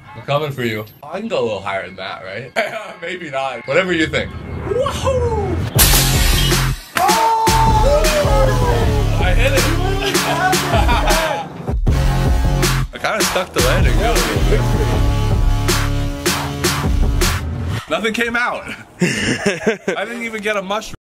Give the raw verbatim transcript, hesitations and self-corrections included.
I'm coming for you. I can go a little higher than that, right? Maybe not. Whatever you think. Woohoo! Oh! I hit it. I kind of stuck the landing. Nothing came out. I didn't even get a mushroom.